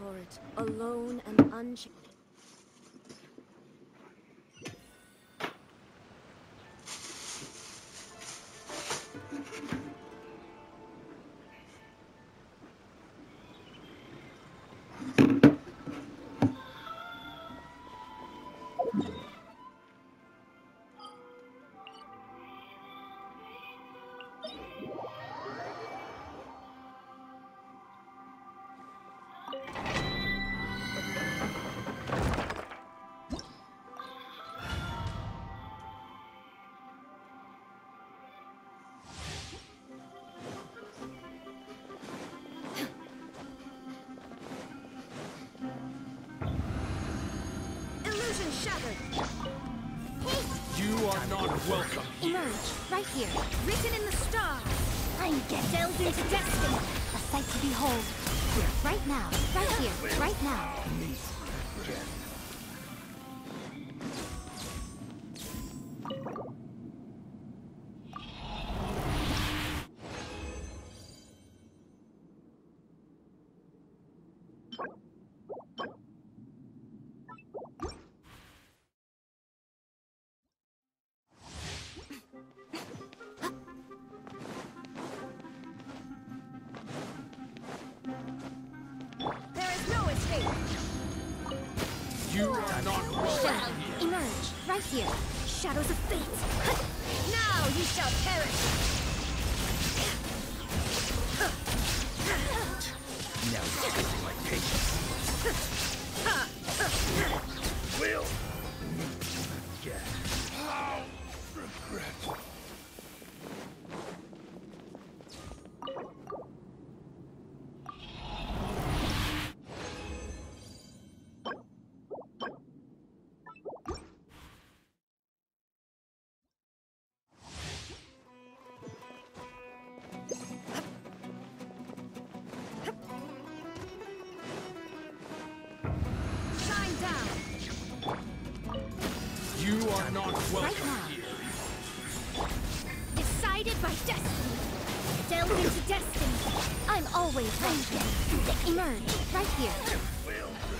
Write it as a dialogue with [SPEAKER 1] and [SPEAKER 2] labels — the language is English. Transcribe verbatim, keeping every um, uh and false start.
[SPEAKER 1] for it, alone and unchained. Shattered.
[SPEAKER 2] You are not welcome here.
[SPEAKER 1] Emerge, right here, written in the stars. I'm get delved into destiny. A sight to behold. Right now, right here, right now.
[SPEAKER 2] You are not welcome here.
[SPEAKER 1] Emerge, right here. Shadows of fate. Now you shall perish.
[SPEAKER 2] Now you're testing my patience. Will meet again. How regret. You are not welcome
[SPEAKER 1] right now.
[SPEAKER 2] here.
[SPEAKER 1] Decided by destiny. Delve into destiny. I'm always right. Emerge, right here.
[SPEAKER 2] Will